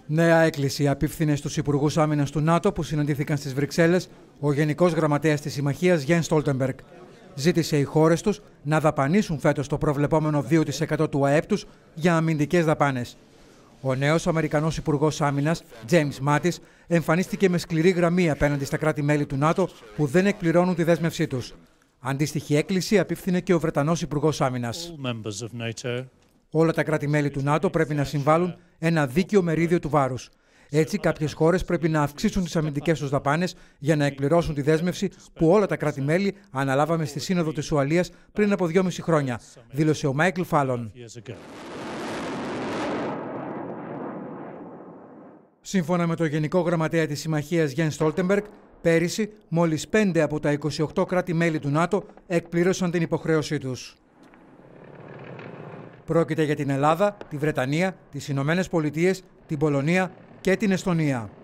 Νέα έκκληση απίφθινε στους Υπουργούς Άμυνας του ΝΑΤΟ που συναντήθηκαν στις Βρυξέλλες ο Γενικός Γραμματέας της Συμμαχίας Γιένς Στόλτεμπεργκ. Ζήτησε οι χώρες τους να δαπανίσουν φέτος το προβλεπόμενο 2% του ΑΕΠ τους για αμυντικές δαπάνες. Ο νέος Αμερικανός Υπουργός Άμυνας, Τζέιμς Μάτις, εμφανίστηκε με σκληρή γραμμή απέναντι στα κράτη-μέλη του ΝΑΤΟ που δεν εκπληρώνουν τη δέσμευσή τους. Αντίστοιχη έκκληση απίφθινε και ο Βρετανός Υπουργός Άμυνας. Όλα τα κράτη-μέλη του ΝΑΤΟ πρέπει να συμβάλλουν ένα δίκαιο μερίδιο του βάρους. Έτσι, κάποιες χώρες πρέπει να αυξήσουν τις αμυντικές τους δαπάνες για να εκπληρώσουν τη δέσμευση που όλα τα κράτη-μέλη αναλάβαμε στη Σύνοδο της Ουαλίας πριν από 2,5 χρόνια, δήλωσε ο Μάικλ Φάλον. Σύμφωνα με το Γενικό Γραμματέα της Συμμαχίας Γιένς Στόλτεμπεργκ, πέρυσι μόλις 5 από τα 28 κράτη-μέλη του ΝΑΤΟ εκπλήρωσαν την υποχρέωσή τους. Πρόκειται για την Ελλάδα, τη Βρετανία, τις Ηνωμένες Πολιτείες, την Πολωνία και την Εστονία.